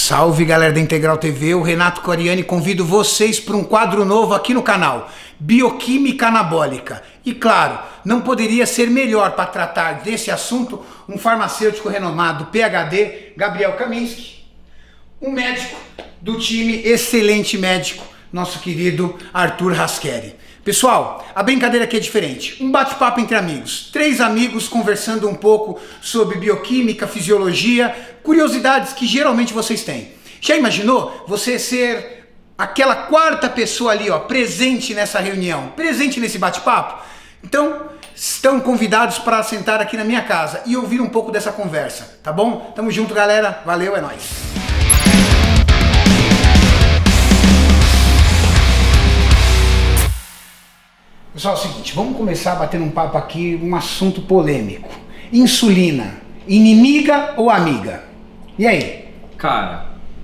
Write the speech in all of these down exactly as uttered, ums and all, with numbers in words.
Salve galera da Integral T V, o Renato Coriani convido vocês para um quadro novo aqui no canal, Bioquímica Anabólica. E claro, não poderia ser melhor para tratar desse assunto um farmacêutico renomado, P H D, Gabriel Kaminski, um médico do time, excelente médico, nosso querido Arthur Rasqueri. Pessoal, a brincadeira aqui é diferente, um bate-papo entre amigos, três amigos conversando um pouco sobre bioquímica, fisiologia, curiosidades que geralmente vocês têm. Já imaginou você ser aquela quarta pessoa ali, ó, presente nessa reunião, presente nesse bate-papo? Então, estão convidados para sentar aqui na minha casa e ouvir um pouco dessa conversa, tá bom? Tamo junto, galera, valeu, é nóis! Pessoal, é o seguinte, vamos começar batendo um papo aqui, um assunto polêmico. Insulina, inimiga ou amiga? E aí? Cara,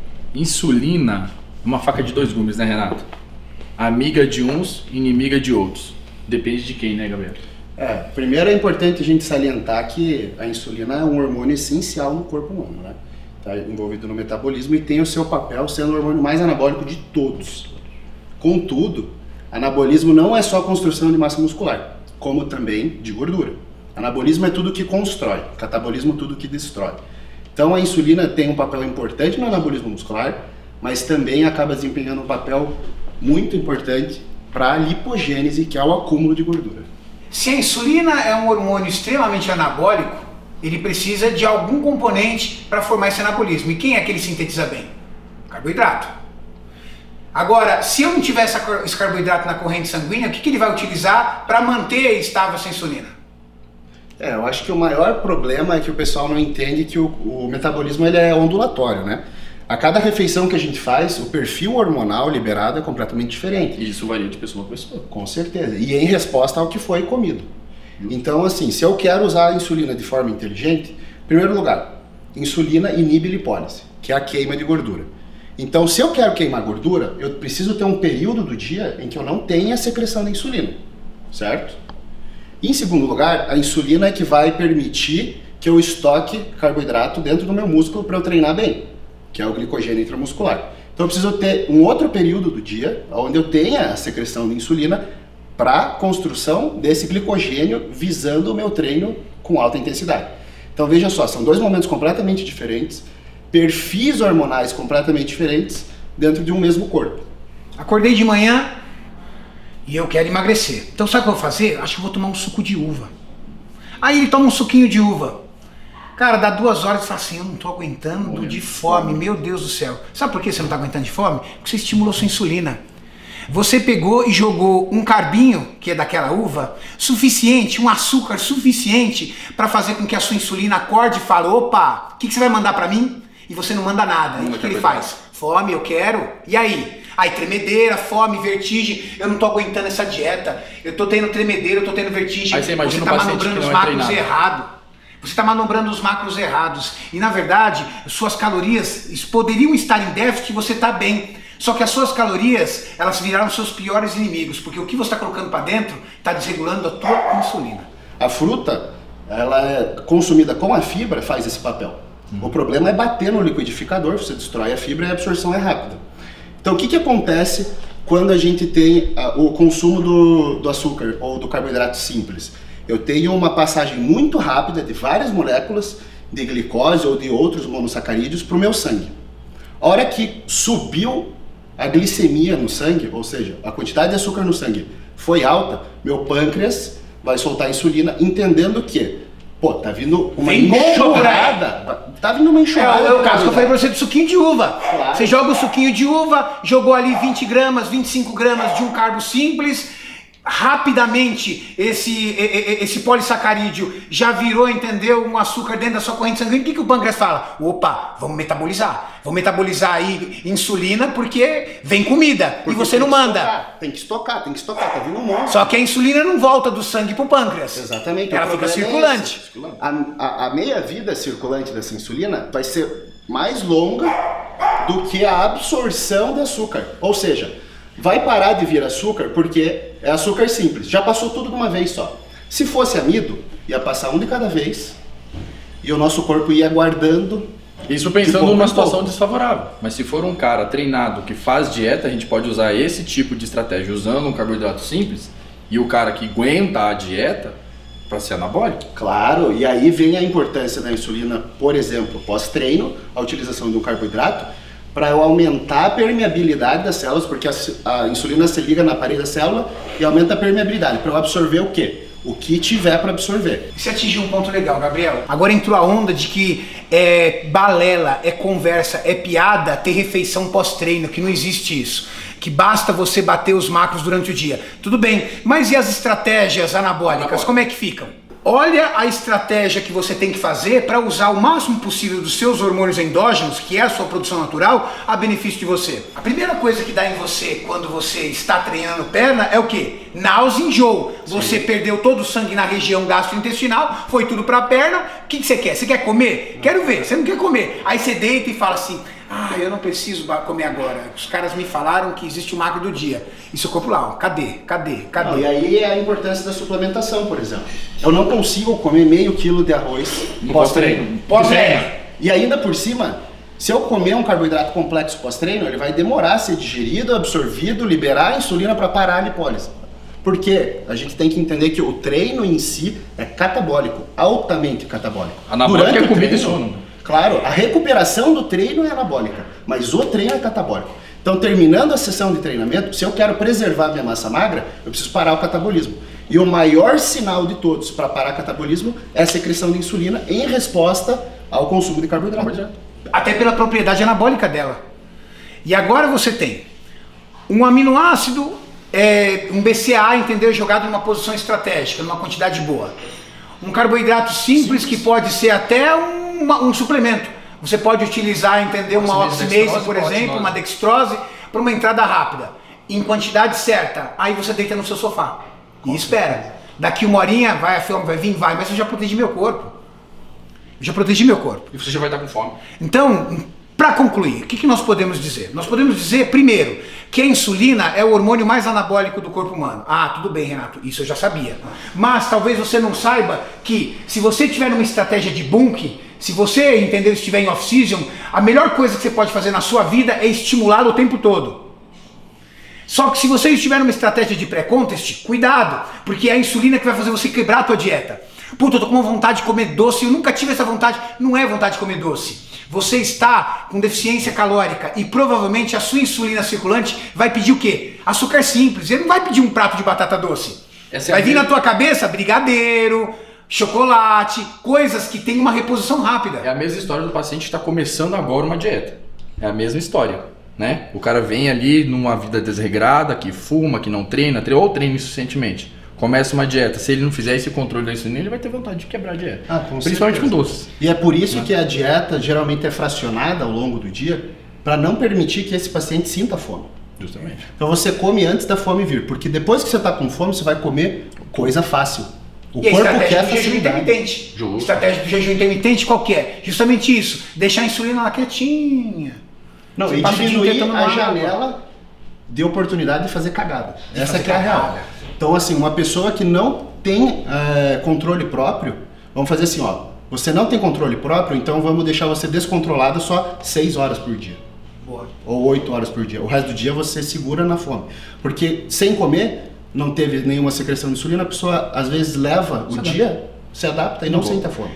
insulina é uma faca de dois gumes, né, Renato? Amiga de uns, inimiga de outros. Depende de quem, né, Gabriel? É, primeiro é importante a gente salientar que a insulina é um hormônio essencial no corpo humano, né? Está envolvido no metabolismo e tem o seu papel sendo o hormônio mais anabólico de todos. Contudo, anabolismo não é só construção de massa muscular, como também de gordura. Anabolismo é tudo que constrói, catabolismo tudo que destrói. Então a insulina tem um papel importante no anabolismo muscular, mas também acaba desempenhando um papel muito importante para a lipogênese, que é o acúmulo de gordura. Se a insulina é um hormônio extremamente anabólico, ele precisa de algum componente para formar esse anabolismo. E quem é que ele sintetiza bem? Carboidrato. Agora, se eu não tiver esse carboidrato na corrente sanguínea, o que, que ele vai utilizar para manter estável essa insulina? É, eu acho que o maior problema é que o pessoal não entende que o, o metabolismo ele é ondulatório, né? A cada refeição que a gente faz, o perfil hormonal liberado é completamente diferente. E isso varia de pessoa para pessoa. Com certeza. E em resposta ao que foi comido. Então, assim, se eu quero usar a insulina de forma inteligente, em primeiro lugar, insulina inibe lipólise, que é a queima de gordura. Então, se eu quero queimar gordura, eu preciso ter um período do dia em que eu não tenha secreção de insulina, certo? Em segundo lugar, a insulina é que vai permitir que eu estoque carboidrato dentro do meu músculo para eu treinar bem, que é o glicogênio intramuscular. Então, eu preciso ter um outro período do dia onde eu tenha a secreção de insulina para a construção desse glicogênio visando o meu treino com alta intensidade. Então, veja só, são dois momentos completamente diferentes, perfis hormonais completamente diferentes dentro de um mesmo corpo. Acordei de manhã e eu quero emagrecer. Então sabe o que eu vou fazer? Acho que eu vou tomar um suco de uva. Aí ele toma um suquinho de uva. Cara, dá duas horas e fala assim, eu não tô aguentando Olha, de fome, fome, meu Deus do céu. Sabe por que você não tá aguentando de fome? Porque você estimulou sua insulina. Você pegou e jogou um carbinho, que é daquela uva, suficiente, um açúcar suficiente para fazer com que a sua insulina acorde e fale, opa, o que, que você vai mandar para mim? E você não manda nada. E o que, que ele faz? Fome, eu quero. E aí? Aí tremedeira, fome, vertigem. Eu não tô aguentando essa dieta. Eu tô tendo tremedeira, eu tô tendo vertigem. Aí você imagina você tá um paciente manobrando que os não é macros treinado. errado. Você está manobrando os macros errados. E na verdade, suas calorias poderiam estar em déficit e você está bem. Só que as suas calorias, elas viraram seus piores inimigos. Porque o que você está colocando para dentro está desregulando a tua insulina. A fruta, ela é consumida com a fibra, faz esse papel. O problema é bater no liquidificador, você destrói a fibra e a absorção é rápida. Então o que, que acontece quando a gente tem a, o consumo do, do açúcar ou do carboidrato simples? Eu tenho uma passagem muito rápida de várias moléculas de glicose ou de outros monossacarídeos para o meu sangue. A hora que subiu a glicemia no sangue, ou seja, a quantidade de açúcar no sangue foi alta, meu pâncreas vai soltar insulina entendendo que pô, tá vindo uma Vem enxurrada. Tá vindo uma enxurrada. É, é o caso que eu falei pra você do suquinho de uva. Claro. Você joga o suquinho de uva, jogou ali vinte gramas, vinte e cinco gramas de um carbo simples. Rapidamente esse, esse polissacarídeo já virou, entendeu, um açúcar dentro da sua corrente sanguínea. O que, que o pâncreas fala? Opa, vamos metabolizar. Vamos metabolizar aí insulina porque vem comida Porque e você não manda. Estocar, tem que estocar, tem que estocar, tá vindo um monte. Só que a insulina não volta do sangue pro pâncreas. Exatamente. Ela fica circulante. É a, a, a meia-vida circulante dessa insulina vai ser mais longa do que a absorção de açúcar. Ou seja, vai parar de vir açúcar porque é açúcar simples. Já passou tudo de uma vez só. Se fosse amido, ia passar um de cada vez e o nosso corpo ia guardando Isso pensando numa situação desfavorável. Mas se for um cara treinado que faz dieta, a gente pode usar esse tipo de estratégia usando um carboidrato simples e o cara que aguenta a dieta para ser anabólico. Claro, e aí vem a importância da insulina, por exemplo, pós-treino, a utilização de um carboidrato para aumentar a permeabilidade das células, porque a, a insulina se liga na parede da célula e aumenta a permeabilidade, para eu absorver o quê? O que tiver para absorver. Você atingiu um ponto legal, Gabriel. Agora entrou a onda de que é balela, é conversa, é piada ter refeição pós-treino, que não existe isso. Que basta você bater os macros durante o dia. Tudo bem, mas e as estratégias anabólicas, Anabólica. como é que ficam? Olha a estratégia que você tem que fazer para usar o máximo possível dos seus hormônios endógenos, que é a sua produção natural, a benefício de você. A primeira coisa que dá em você quando você está treinando perna é o quê? Náusea e enjoo. Você Sim. perdeu todo o sangue na região gastrointestinal, foi tudo para a perna. O que, que você quer? Você quer comer? Quero ver. Você não quer comer. Aí você deita e fala assim, ah, eu não preciso comer agora. Os caras me falaram que existe o macro do dia. E seu corpo lá, ó, cadê? Cadê? Cadê? Não, e aí é a importância da suplementação, por exemplo. Eu não consigo comer meio quilo de arroz pós-treino. Pós-treino. E ainda por cima, se eu comer um carboidrato complexo pós-treino, ele vai demorar a ser digerido, absorvido, liberar a insulina para parar a lipólise. Porque a gente tem que entender que o treino em si é catabólico, altamente catabólico. Anabólico é comida e sono. Claro, a recuperação do treino é anabólica, mas o treino é catabólico. Então, terminando a sessão de treinamento, se eu quero preservar minha massa magra, eu preciso parar o catabolismo. E o maior sinal de todos para parar o catabolismo é a secreção de insulina em resposta ao consumo de carboidrato. Até pela propriedade anabólica dela. E agora você tem um aminoácido, é, um B C A A, entendeu? Jogado numa posição estratégica, numa quantidade boa. Um carboidrato simples, simples. que pode ser até um Uma, um suplemento. Você pode utilizar, entender, uma oximase, por exemplo, uma dextrose, para uma entrada rápida, em quantidade certa. Aí você deita no seu sofá e espera. Daqui uma horinha vai a fome, vai vir, vai, mas eu já protegi meu corpo. Eu já protegi meu corpo. E você já vai estar com fome. Então, para concluir, o que, que nós podemos dizer? Nós podemos dizer, primeiro, que a insulina é o hormônio mais anabólico do corpo humano. Ah, tudo bem, Renato, isso eu já sabia. Mas talvez você não saiba que, se você tiver uma estratégia de bulk, se você, entendeu, estiver em off-season, a melhor coisa que você pode fazer na sua vida é estimulá-lo o tempo todo. Só que se você estiver numa estratégia de pré-contest, cuidado, porque é a insulina que vai fazer você quebrar a tua dieta. Puta, eu tô com uma vontade de comer doce, eu nunca tive essa vontade. Não é vontade de comer doce. Você está com deficiência calórica e provavelmente a sua insulina circulante vai pedir o quê? Açúcar simples. Ele não vai pedir um prato de batata doce. Essa vai é vir na tua cabeça brigadeiro, chocolate, coisas que tem uma reposição rápida. É a mesma história do paciente que está começando agora uma dieta. É a mesma história, né? O cara vem ali numa vida desregrada, que fuma, que não treina, ou treina insuficientemente. Começa uma dieta, se ele não fizer esse controle da insulina, ele vai ter vontade de quebrar a dieta. Ah, com Principalmente certeza. com doces. E é por isso né? que a dieta geralmente é fracionada ao longo do dia, para não permitir que esse paciente sinta fome. Justamente. Então você come antes da fome vir, porque depois que você está com fome, você vai comer coisa fácil. O e corpo a estratégia quer do jejum intermitente. Justo. Estratégia do jejum intermitente qual que é? Justamente isso, deixar a insulina lá quietinha. Não, você e diminuir a janela de oportunidade de fazer cagada. De Essa fazer que é a real. Então, assim, uma pessoa que não tem é, controle próprio, vamos fazer assim, ó, você não tem controle próprio, então vamos deixar você descontrolado só seis horas por dia. Boa. Ou oito horas por dia. O resto do dia você segura na fome. Porque sem comer, não teve nenhuma secreção de insulina, a pessoa às vezes leva se o dia, adapta. se adapta e não, não sente a fome.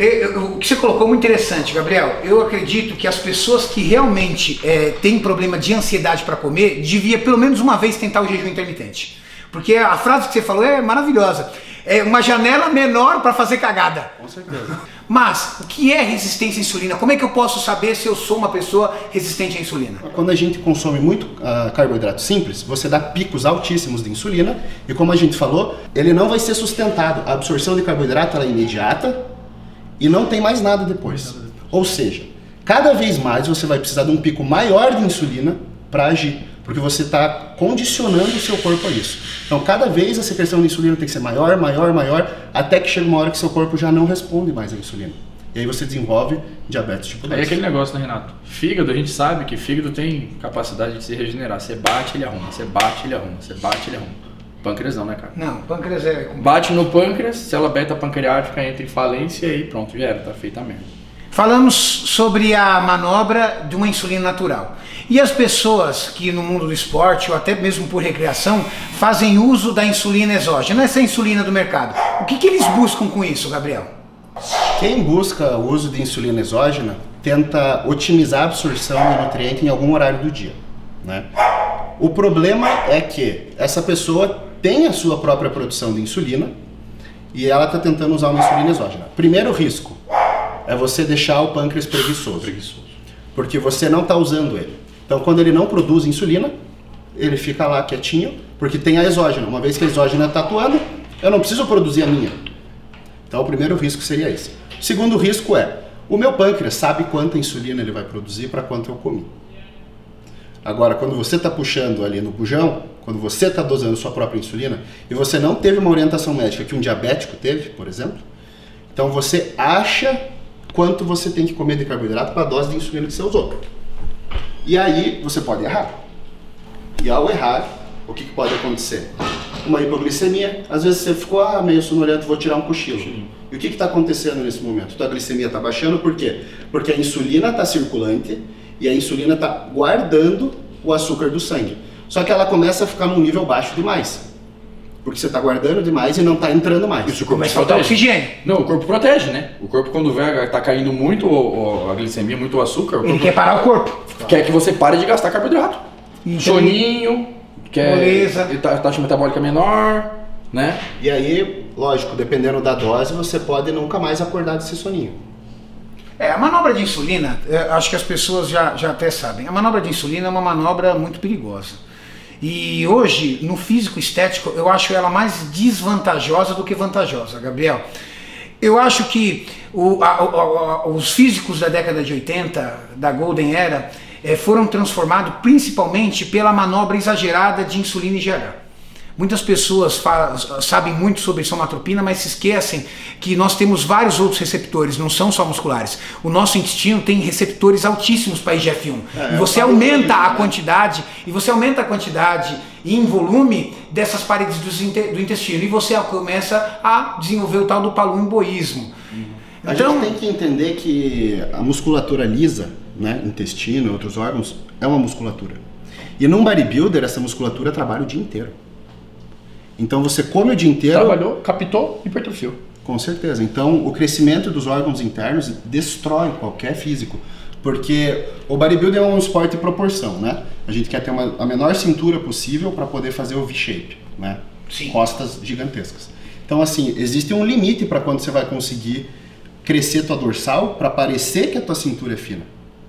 O que você colocou é muito interessante, Gabriel. Eu acredito que as pessoas que realmente é, têm problema de ansiedade para comer, devia pelo menos uma vez tentar o jejum intermitente. Porque a frase que você falou é maravilhosa. É uma janela menor para fazer cagada. Com certeza. Mas, o que é resistência à insulina? Como é que eu posso saber se eu sou uma pessoa resistente à insulina? Quando a gente consome muito uh, carboidrato simples, você dá picos altíssimos de insulina e, como a gente falou, ele não vai ser sustentado. A absorção de carboidrato ela é imediata e não tem mais nada depois. Ou seja, cada vez mais você vai precisar de um pico maior de insulina para agir. Porque você está condicionando o seu corpo a isso. Então, cada vez a secreção de insulina tem que ser maior, maior, maior, até que chega uma hora que seu corpo já não responde mais à insulina. E aí você desenvolve diabetes tipo dois. É aquele negócio, né, Renato? Fígado, a gente sabe que fígado tem capacidade de se regenerar. Você bate, ele arruma. Você bate, ele arruma. Você bate, ele arruma. Pâncreas não, né, cara? Não, pâncreas é... Bate no pâncreas, célula beta pancreática entra em falência e pronto, já era, tá feita a merda. Falamos sobre a manobra de uma insulina natural. E as pessoas que no mundo do esporte, ou até mesmo por recreação, fazem uso da insulina exógena, essa insulina do mercado. O que, que eles buscam com isso, Gabriel? Quem busca o uso de insulina exógena tenta otimizar a absorção de nutriente em algum horário do dia, né? O problema é que essa pessoa tem a sua própria produção de insulina e ela está tentando usar uma insulina exógena. Primeiro risco é você deixar o pâncreas preguiçoso, preguiçoso. Porque você não está usando ele. Então, quando ele não produz insulina, ele fica lá quietinho, porque tem a exógena. Uma vez que a exógena está atuando, eu não preciso produzir a minha. Então, o primeiro risco seria esse. O segundo risco é, o meu pâncreas sabe quanta insulina ele vai produzir para quanto eu comi. Agora, quando você está puxando ali no bujão, quando você está dosando sua própria insulina, e você não teve uma orientação médica que um diabético teve, por exemplo, então você acha quanto você tem que comer de carboidrato para a dose de insulina que você usou. E aí você pode errar. E ao errar, o que, que pode acontecer? Uma hipoglicemia. Às vezes você ficou ah, meio sonolento, vou tirar um cochilo. Sim. E o que está acontecendo nesse momento? Tua glicemia está baixando, por quê? Porque a insulina está circulante e a insulina está guardando o açúcar do sangue. Só que ela começa a ficar num nível baixo demais. Porque você está guardando demais e não está entrando mais. Isso, o corpo começa a faltar oxigênio. Não, o corpo protege, né? O corpo, quando vê está caindo muito o, o, a glicemia, muito o açúcar... O ele quer parar o corpo. Quer que você pare de gastar carboidrato. Então, soninho, quer beleza. Taxa metabólica menor, né? E aí, lógico, dependendo da dose, você pode nunca mais acordar desse soninho. É, a manobra de insulina, acho que as pessoas já, já até sabem, a manobra de insulina é uma manobra muito perigosa. E hoje, no físico estético, eu acho ela mais desvantajosa do que vantajosa, Gabriel. Eu acho que o, a, a, a, os físicos da década de oitenta, da Golden Era, eh, foram transformados principalmente pela manobra exagerada de insulina e G H. Muitas pessoas falam, sabem muito sobre somatropina, mas se esquecem que nós temos vários outros receptores, não são só musculares. O nosso intestino tem receptores altíssimos para I G F um. É, e você aumenta a quantidade, e você aumenta a quantidade em volume dessas paredes do intestino, e você começa a desenvolver o tal do palumboísmo. A então, gente tem que entender que a musculatura lisa, né, intestino e outros órgãos, é uma musculatura. E num bodybuilder, essa musculatura trabalha o dia inteiro. Então você come o dia inteiro... Trabalhou, captou, hipertrofiou. Com certeza. Então o crescimento dos órgãos internos destrói qualquer físico. Porque o bodybuilding é um esporte de proporção, né? A gente quer ter uma, a menor cintura possível para poder fazer o V-shape, né? Sim. Costas gigantescas. Então assim, existe um limite para quando você vai conseguir crescer tua dorsal para parecer que a tua cintura é fina.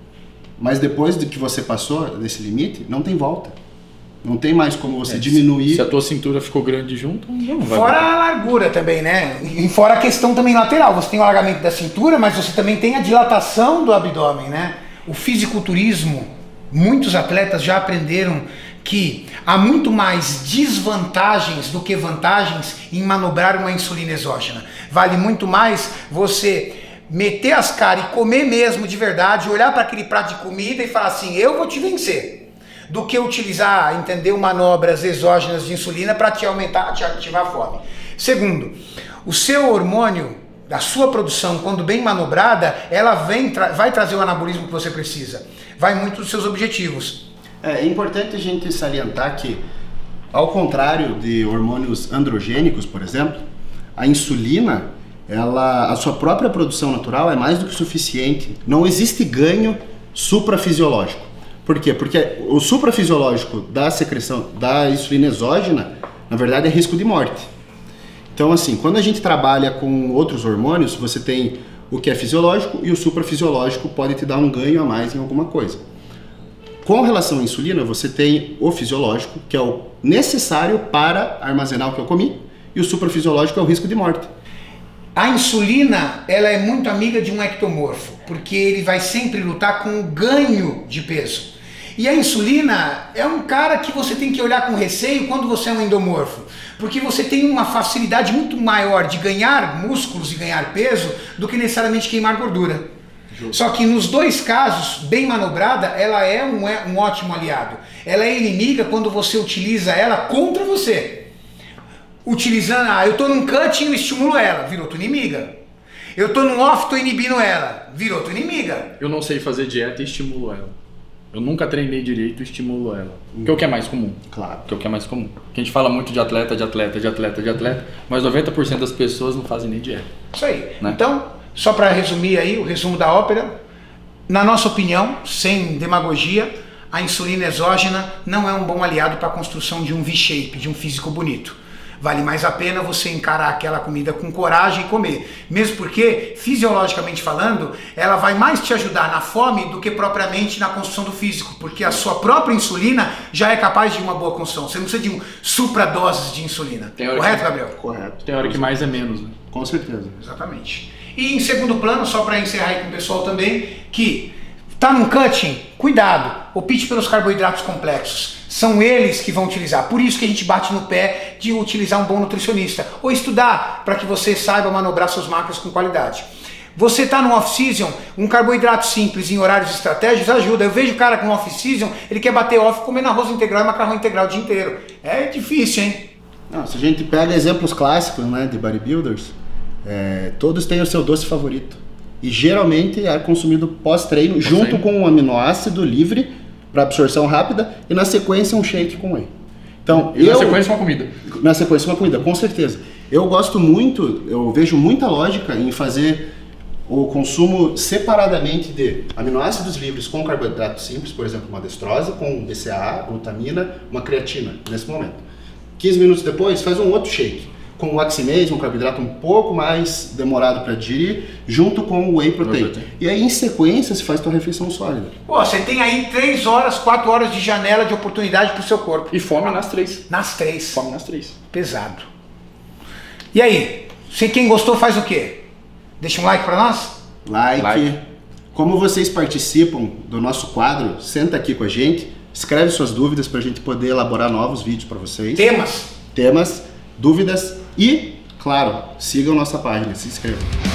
Mas depois de que você passou desse limite, não tem volta. Não tem mais como você é, diminuir. Se a tua cintura ficou grande junto, não vai. Fora a largura também, né? E fora a questão também lateral. Você tem o alargamento da cintura, mas você também tem a dilatação do abdômen, né? O fisiculturismo, muitos atletas já aprenderam que há muito mais desvantagens do que vantagens em manobrar uma insulina exógena. Vale muito mais você meter as caras e comer mesmo de verdade, olhar para aquele prato de comida e falar assim, eu vou te vencer. Do que utilizar, entendeu, manobras exógenas de insulina para te aumentar, te ativar a fome. Segundo, o seu hormônio, a sua produção, quando bem manobrada, ela vem, tra vai trazer o anabolismo que você precisa. Vai muito dos seus objetivos. É, é importante a gente salientar que, ao contrário de hormônios androgênicos, por exemplo, a insulina, ela, a sua própria produção natural é mais do que suficiente. Não existe ganho suprafisiológico. Por quê? Porque o suprafisiológico da secreção da insulina exógena, na verdade, é risco de morte. Então, assim, quando a gente trabalha com outros hormônios, você tem o que é fisiológico e o suprafisiológico pode te dar um ganho a mais em alguma coisa. Com relação à insulina, você tem o fisiológico, que é o necessário para armazenar o que eu comi, e o suprafisiológico é o risco de morte. A insulina, ela é muito amiga de um ectomorfo, porque ele vai sempre lutar com o ganho de peso. E a insulina é um cara que você tem que olhar com receio quando você é um endomorfo, porque você tem uma facilidade muito maior de ganhar músculos e ganhar peso do que necessariamente queimar gordura. Justo. Só que nos dois casos, bem manobrada, ela é um, é um ótimo aliado. Ela é inimiga quando você utiliza ela contra você. Utilizando, ah, eu tô num cut e eu estimulo ela, virou tua inimiga. Eu tô no off, tô inibindo ela. Virou tua inimiga. Eu não sei fazer dieta e estimulo ela. Eu nunca treinei direito e estimulo ela. Que é o que é mais comum. Claro. Que é o que é mais comum. Que a gente fala muito de atleta, de atleta, de atleta, de atleta, mas noventa por cento das pessoas não fazem nem dieta. Isso aí. Né? Então, só para resumir aí o resumo da ópera, na nossa opinião, sem demagogia, a insulina exógena não é um bom aliado para a construção de um V-shape, de um físico bonito. Vale mais a pena você encarar aquela comida com coragem e comer. Mesmo porque, fisiologicamente falando, ela vai mais te ajudar na fome do que propriamente na construção do físico. Porque a sua própria insulina já é capaz de uma boa construção. Você não precisa de um supradoses de insulina. Correto, que... Gabriel? Correto. Tem hora que mais é menos, né? Com certeza. Exatamente. E em segundo plano, só para encerrar aí com o pessoal também, que tá num cutting, cuidado, opte pelos carboidratos complexos. São eles que vão utilizar. Por isso que a gente bate no pé de utilizar um bom nutricionista. Ou estudar para que você saiba manobrar suas macros com qualidade. Você está no off-season, um carboidrato simples em horários estratégicos ajuda. Eu vejo o cara com off-season, ele quer bater off comendo arroz integral e macarrão integral o dia inteiro. É difícil, hein? Não, se a gente pega exemplos clássicos, né, de bodybuilders, é, todos têm o seu doce favorito. E geralmente é consumido pós-treino, junto com um aminoácido livre para absorção rápida e na sequência um shake com whey. Então, e eu, na sequência uma comida. Na sequência uma comida, com certeza. Eu gosto muito, eu vejo muita lógica em fazer o consumo separadamente de aminoácidos livres com carboidrato simples, por exemplo, uma destrose, com B C A A, glutamina, uma creatina, nesse momento. quinze minutos depois, faz um outro shake, com o oximase, um carboidrato um pouco mais demorado para digerir, junto com o whey protein. E aí, em sequência, se faz tua refeição sólida. Pô, você tem aí três horas, quatro horas de janela de oportunidade pro seu corpo. E fome nas três. Nas três. Fome nas três. Pesado. E aí, se quem gostou faz o quê? Deixa um like para nós? Like. like. Como vocês participam do nosso quadro, senta aqui com a gente, escreve suas dúvidas para a gente poder elaborar novos vídeos para vocês. Temas. Temas, dúvidas e, claro, sigam nossa página, se inscrevam.